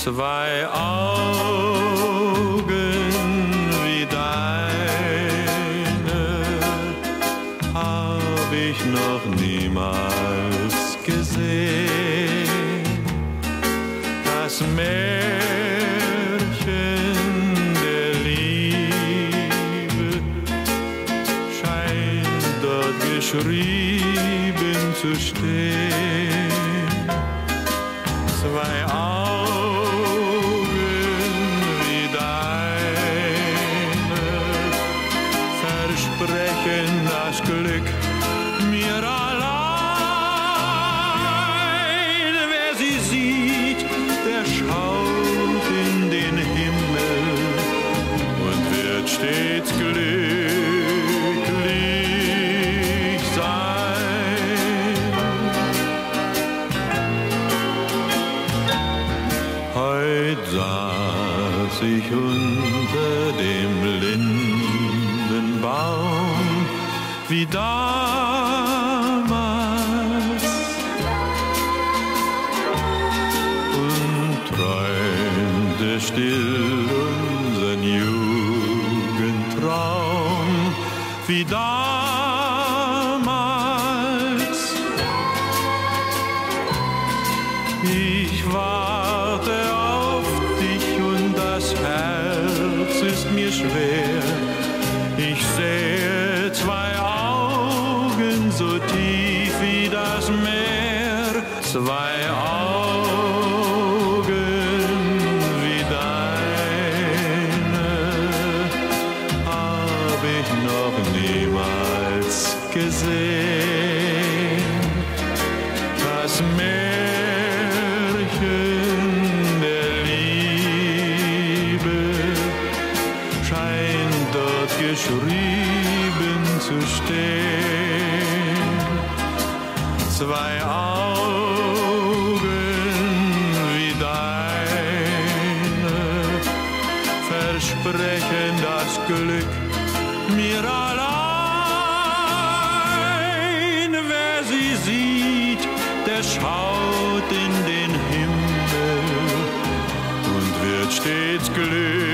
Zwei Augen wie deine hab ich noch niemals gesehen. Das Märchen der Liebe scheint dort geschrieben zu stehen. Zwei Augen wie deine versprechen das Glück mir allein. Wer sie sieht, der schaut in den Himmel und wird stets glücklich sein. Heut saß ich unter dem Lindenbaum wie damals und träumte still unseren Jugendtraum wie damals. Ich warte auf dich und das Herz ist mir schwer. Ich sehe zwei Augen so tief wie das Meer. Zwei Augen wie deine hab ich noch niemals gesehen. Das Märchen der Liebe scheint dort geschrieben zu stehen. Zwei Augen wie deine versprechen das Glück mir allein. Wer sie sieht, der schaut in den Himmel und wird stets glücklich